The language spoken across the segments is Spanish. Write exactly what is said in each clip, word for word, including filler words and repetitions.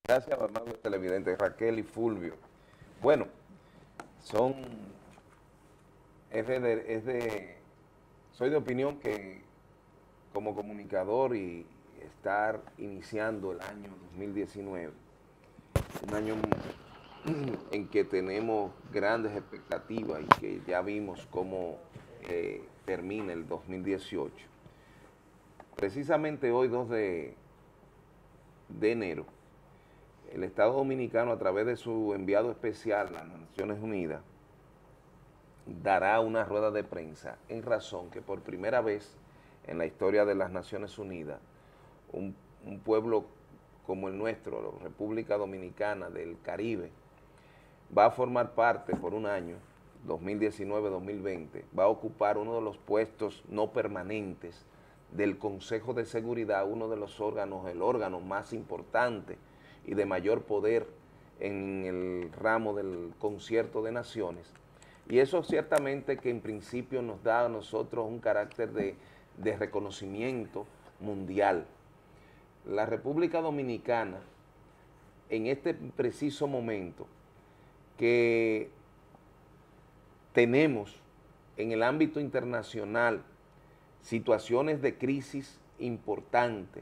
Gracias, amables televidentes, Raquel y Fulvio. Bueno, son, es de, es de, soy de opinión que como comunicador y estar iniciando el año dos mil diecinueve, un año en que tenemos grandes expectativas y que ya vimos cómo eh, termina el dos mil dieciocho. Precisamente hoy, dos de, de enero, el Estado Dominicano, a través de su enviado especial a las Naciones Unidas, dará una rueda de prensa en razón que por primera vez en la historia de las Naciones Unidas, un, un pueblo como el nuestro, la República Dominicana del Caribe, va a formar parte por un año, dos mil diecinueve dos mil veinte, va a ocupar uno de los puestos no permanentes del Consejo de Seguridad, uno de los órganos, el órgano más importante y de mayor poder en el ramo del concierto de naciones. Y eso ciertamente que en principio nos da a nosotros un carácter de, de reconocimiento mundial. La República Dominicana, en este preciso momento que tenemos en el ámbito internacional situaciones de crisis importantes,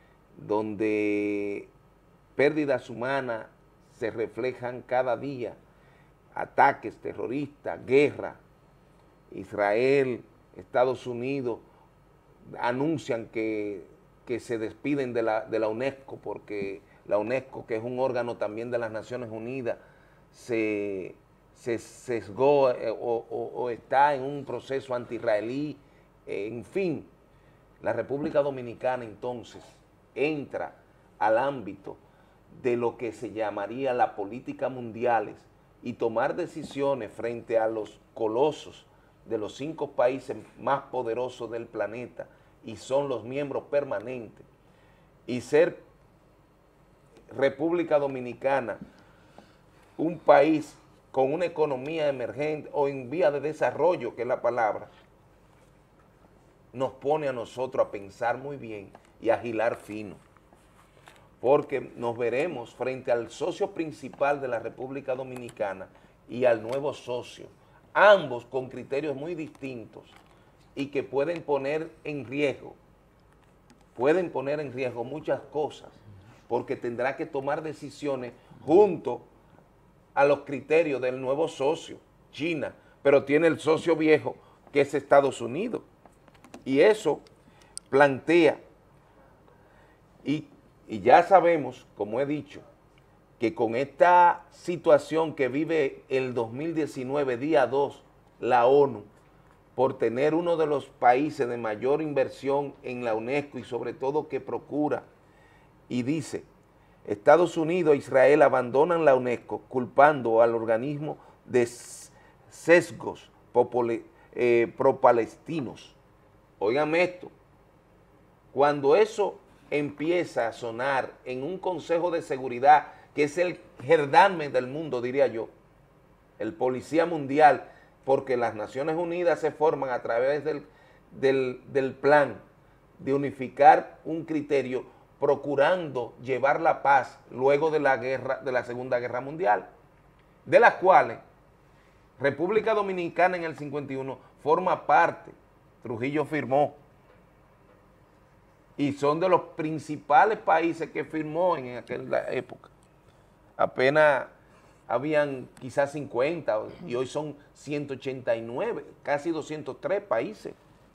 donde pérdidas humanas se reflejan cada día, ataques terroristas, guerra. Israel, Estados Unidos anuncian que, que se despiden de la, de la UNESCO, porque la UNESCO, que es un órgano también de las Naciones Unidas, se, se sesgó eh, o, o, o está en un proceso anti-israelí, eh, en fin. La República Dominicana entonces entra al ámbito de lo que se llamaría la política mundiales y tomar decisiones frente a los colosos de los cinco países más poderosos del planeta y son los miembros permanentes, y ser República Dominicana un país con una economía emergente o en vía de desarrollo, que es la palabra, nos pone a nosotros a pensar muy bien y a agilar fino, porque nos veremos frente al socio principal de la República Dominicana y al nuevo socio, ambos con criterios muy distintos y que pueden poner en riesgo, pueden poner en riesgo muchas cosas, porque tendrá que tomar decisiones junto a los criterios del nuevo socio, China, pero tiene el socio viejo que es Estados Unidos, y eso plantea, y Y ya sabemos, como he dicho, que con esta situación que vive el dos mil diecinueve, día dos, la ONU, por tener uno de los países de mayor inversión en la UNESCO y sobre todo que procura, y dice, Estados Unidos e Israel abandonan la UNESCO culpando al organismo de sesgos popule, eh, pro-palestinos. Óigame esto, cuando eso empieza a sonar en un Consejo de Seguridad que es el gendarme del mundo, diría yo, el policía mundial, porque las Naciones Unidas se forman a través del, del, del plan de unificar un criterio procurando llevar la paz luego de la guerra, de la Segunda Guerra Mundial, de las cuales República Dominicana en el cincuenta y uno forma parte, Trujillo firmó, y son de los principales países que firmó en aquella época. Apenas habían quizás cincuenta y hoy son ciento ochenta y nueve, casi doscientos tres países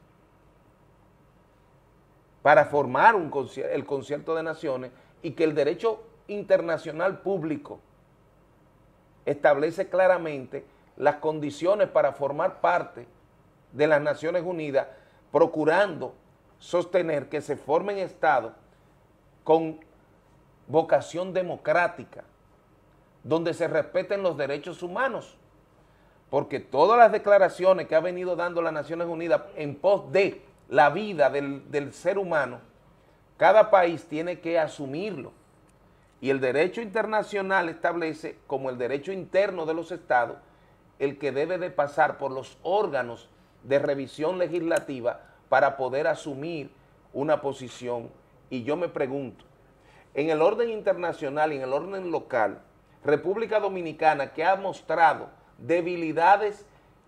para formar un concierto, el concierto de naciones, y que el derecho internacional público establece claramente las condiciones para formar parte de las Naciones Unidas, procurando sostener que se formen estados con vocación democrática, donde se respeten los derechos humanos, porque todas las declaraciones que ha venido dando las Naciones Unidas en pos de la vida del, del ser humano, cada país tiene que asumirlo, y el derecho internacional establece como el derecho interno de los estados el que debe de pasar por los órganos de revisión legislativa para poder asumir una posición. Y yo me pregunto, en el orden internacional y en el orden local, República Dominicana, que ha mostrado debilidades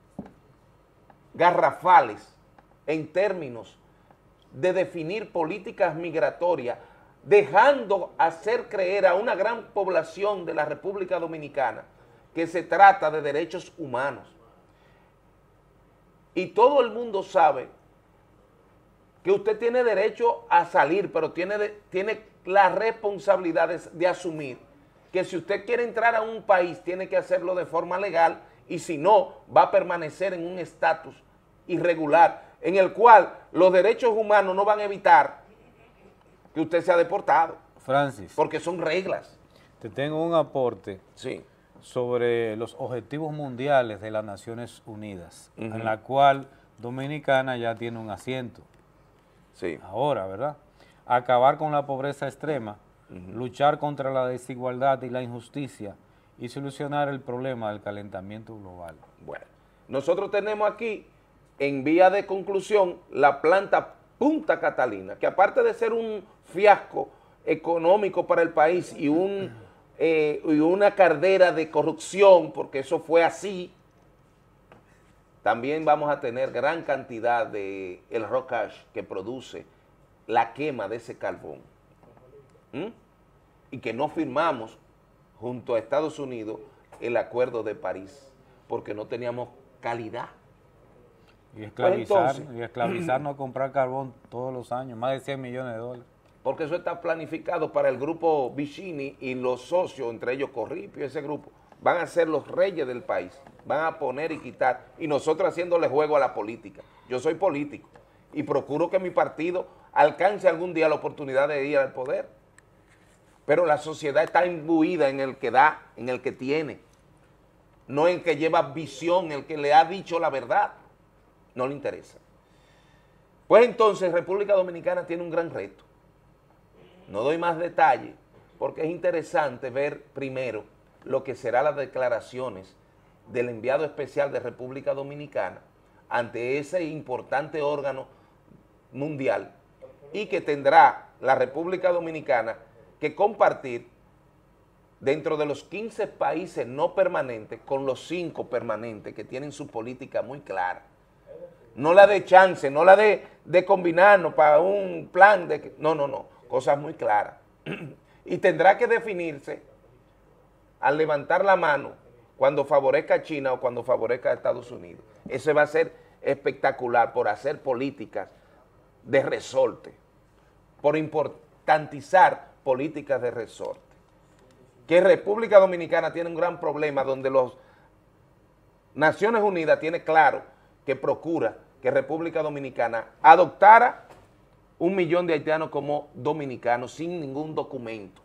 garrafales en términos de definir políticas migratorias, dejando hacer creer a una gran población de la República Dominicana que se trata de derechos humanos. Y todo el mundo sabe que usted tiene derecho a salir, pero tiene, de, tiene la responsabilidad de, de asumir que si usted quiere entrar a un país, tiene que hacerlo de forma legal, y si no, va a permanecer en un estatus irregular, en el cual los derechos humanos no van a evitar que usted sea deportado. Francis. Porque son reglas. Te tengo un aporte sí. sobre los objetivos mundiales de las Naciones Unidas, uh-huh. en la cual Dominicana ya tiene un asiento. Sí. Ahora, ¿verdad? Acabar con la pobreza extrema, uh-huh. luchar contra la desigualdad y la injusticia y solucionar el problema del calentamiento global. Bueno, nosotros tenemos aquí, en vía de conclusión, la planta Punta Catalina, que aparte de ser un fiasco económico para el país y, un, eh, y una cardera de corrupción, porque eso fue así, también vamos a tener gran cantidad de el rock ash que produce la quema de ese carbón. ¿Mm? Y que no firmamos junto a Estados Unidos el Acuerdo de París, porque no teníamos calidad. Y esclavizar, pues entonces, y esclavizarnos a comprar carbón todos los años, más de cien millones de dólares. Porque eso está planificado para el grupo Vicini y los socios, entre ellos Corripio, ese grupo, van a ser los reyes del país, van a poner y quitar, y nosotros haciéndole juego a la política. Yo soy político y procuro que mi partido alcance algún día la oportunidad de ir al poder, pero la sociedad está imbuida en el que da, en el que tiene, no en el que lleva visión, el que le ha dicho la verdad. No le interesa. Pues entonces República Dominicana tiene un gran reto. No doy más detalles porque es interesante ver primero lo que serán las declaraciones del enviado especial de República Dominicana ante ese importante órgano mundial y que tendrá la República Dominicana que compartir dentro de los quince países no permanentes con los cinco permanentes que tienen su política muy clara. No la de chance, no la de, de combinarnos para un plan de... No, no, no, cosas muy claras. Y tendrá que definirse al levantar la mano cuando favorezca a China o cuando favorezca a Estados Unidos. Eso va a ser espectacular por hacer políticas de resorte, por importantizar políticas de resorte. Que República Dominicana tiene un gran problema donde los Naciones Unidas tiene claro que procura que República Dominicana adoptara un millón de haitianos como dominicanos sin ningún documento.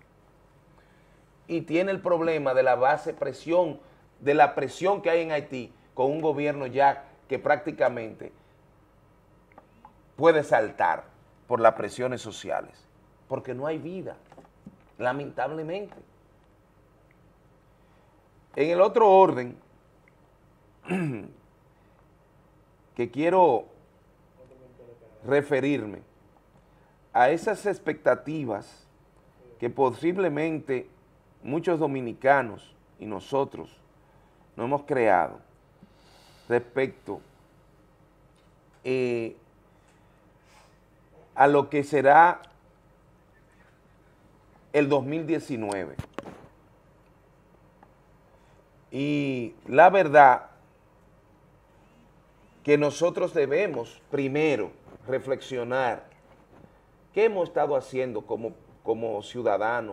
Y tiene el problema de la base presión, de la presión que hay en Haití con un gobierno ya que prácticamente puede saltar por las presiones sociales, porque no hay vida, lamentablemente. En el otro orden, que quiero referirme a esas expectativas que posiblemente muchos dominicanos y nosotros nos hemos creado respecto eh, a lo que será el dos mil diecinueve. Y la verdad que nosotros debemos primero reflexionar qué hemos estado haciendo como, como ciudadanos,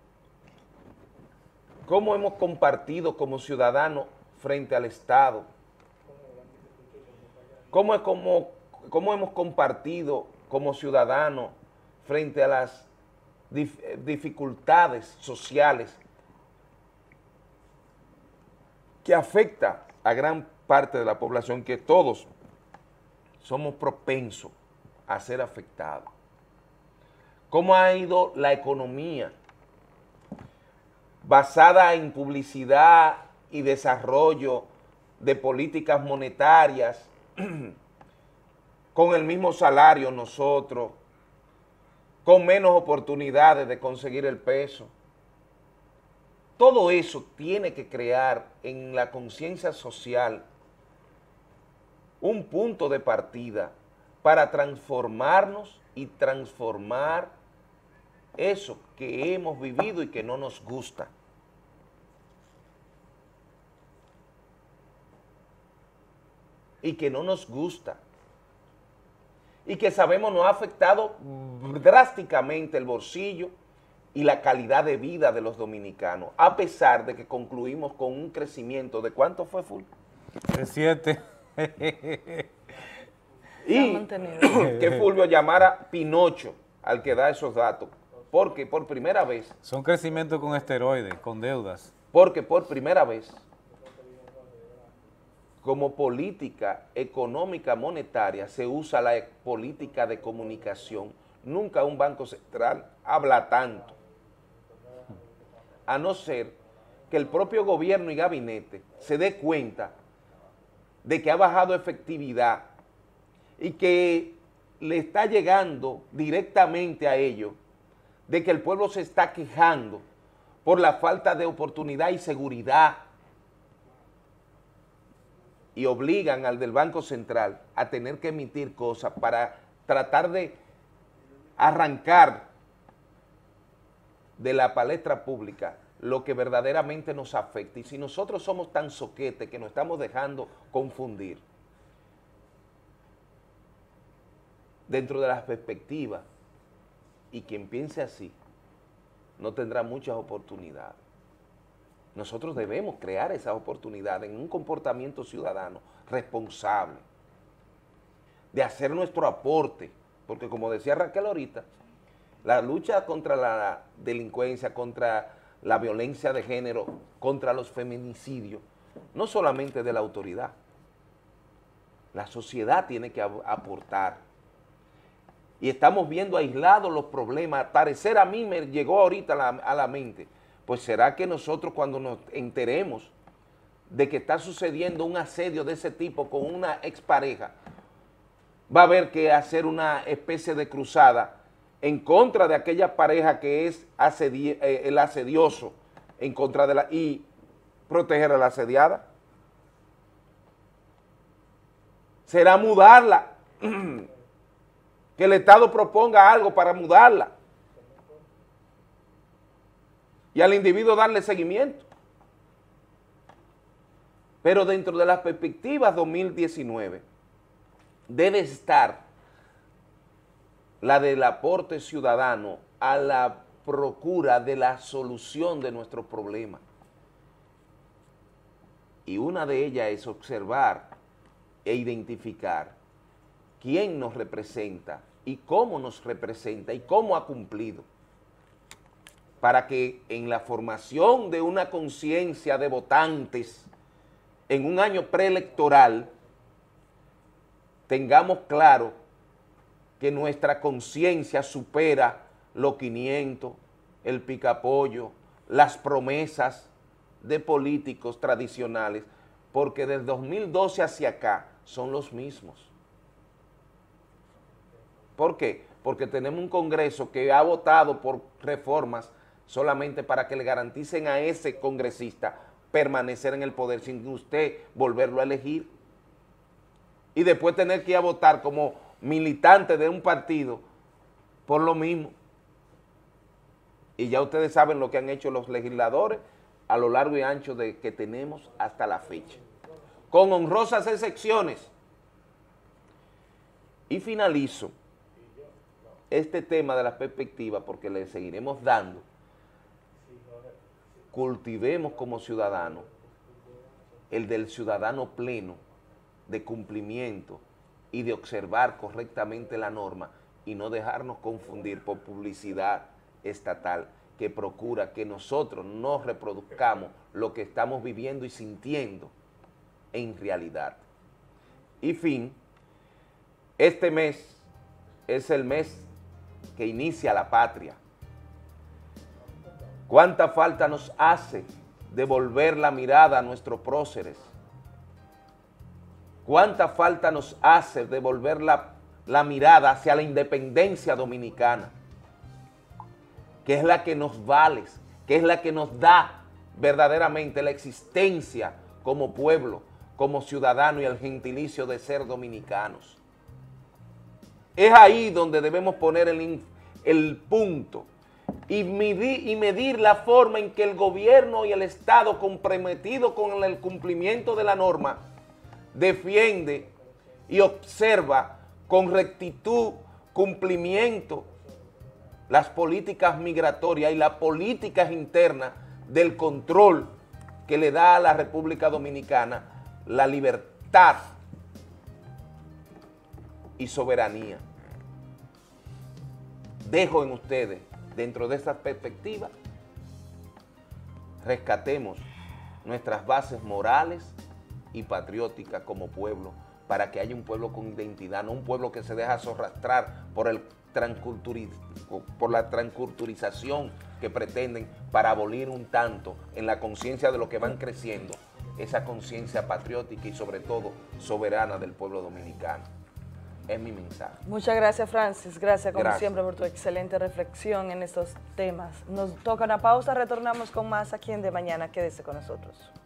cómo hemos compartido como ciudadanos frente al Estado, cómo, cómo, cómo hemos compartido como ciudadanos frente a las dif dificultades sociales que afecta a gran parte de la población, que todos somos propensos a ser afectados. ¿Cómo ha ido la economía basada en publicidad y desarrollo de políticas monetarias con el mismo salario nosotros, con menos oportunidades de conseguir el peso. Todo eso tiene que crear en la conciencia social un punto de partida para transformarnos y transformar eso que hemos vivido y que no nos gusta. Y que no nos gusta. Y que sabemos nos ha afectado drásticamente el bolsillo y la calidad de vida de los dominicanos, a pesar de que concluimos con un crecimiento de ¿cuánto fue, Fulvio? De siete. Y que Fulvio llamara Pinocho al que da esos datos, porque por primera vez... Son crecimientos con esteroides, con deudas. Porque por primera vez, como política económica monetaria, se usa la política de comunicación. Nunca un banco central habla tanto, a no ser que el propio gobierno y gabinete se dé cuenta de que ha bajado efectividad y que le está llegando directamente a ellos, de que el pueblo se está quejando por la falta de oportunidad y seguridad, y obligan al del Banco Central a tener que emitir cosas para tratar de arrancar de la palestra pública lo que verdaderamente nos afecta. Y si nosotros somos tan soquetes que nos estamos dejando confundir, dentro de las perspectivas, y quien piense así, no tendrá muchas oportunidades. Nosotros debemos crear esas oportunidades en un comportamiento ciudadano responsable, de hacer nuestro aporte, porque como decía Raquel ahorita, la lucha contra la delincuencia, contra la violencia de género, contra los feminicidios, no solamente de la autoridad, la sociedad tiene que aportar. Y estamos viendo aislados los problemas. Al parecer a mí me llegó ahorita a la, a la mente, pues será que nosotros cuando nos enteremos de que está sucediendo un asedio de ese tipo con una expareja, va a haber que hacer una especie de cruzada en contra de aquella pareja que es asedi eh, el asedioso, en contra de la, y proteger a la asediada. Será mudarla, que el Estado proponga algo para mudarla y al individuo darle seguimiento. Pero dentro de las perspectivas dos mil diecinueve debe estar la del aporte ciudadano a la procura de la solución de nuestros problemas. Y una de ellas es observar e identificar quién nos representa y cómo nos representa y cómo ha cumplido, para que en la formación de una conciencia de votantes en un año preelectoral tengamos claro que nuestra conciencia supera los quinientos, el picapollo, las promesas de políticos tradicionales, porque del dos mil doce hacia acá son los mismos. ¿Por qué? Porque tenemos un Congreso que ha votado por reformas solamente para que le garanticen a ese congresista permanecer en el poder sin usted volverlo a elegir y después tener que ir a votar como militante de un partido por lo mismo. Y ya ustedes saben lo que han hecho los legisladores a lo largo y ancho de que tenemos hasta la fecha, con honrosas excepciones. Y finalizo este tema de la perspectiva porque le seguiremos dando. Cultivemos como ciudadanos el del ciudadano pleno, de cumplimiento y de observar correctamente la norma y no dejarnos confundir por publicidad estatal que procura que nosotros no reproduzcamos lo que estamos viviendo y sintiendo en realidad. Y fin, este mes es el mes que inicia la patria. ¿Cuánta falta nos hace devolver la mirada a nuestros próceres? ¿Cuánta falta nos hace devolver la, la mirada hacia la independencia dominicana? que es la que nos vale, que es la que nos da verdaderamente la existencia como pueblo, como ciudadano y el gentilicio de ser dominicanos. Es ahí donde debemos poner el, el punto y medir, y medir la forma en que el gobierno y el Estado, comprometido con el cumplimiento de la norma, defiende y observa con rectitud, cumplimiento, las políticas migratorias y las políticas internas del control que le da a la República Dominicana la libertad y soberanía. Dejo en ustedes, dentro de esta perspectiva, rescatemos nuestras bases morales y patrióticas como pueblo, para que haya un pueblo con identidad, no un pueblo que se deja arrastrar por, el transculturi- por la transculturización que pretenden para abolir un tanto en la conciencia de lo que van creciendo, esa conciencia patriótica y sobre todo soberana del pueblo dominicano. Es mi mensaje. Muchas gracias, Francis. Gracias, como Gracias. siempre, por tu excelente reflexión en estos temas. Nos toca una pausa, retornamos con más aquí en De Mañana. Quédese con nosotros.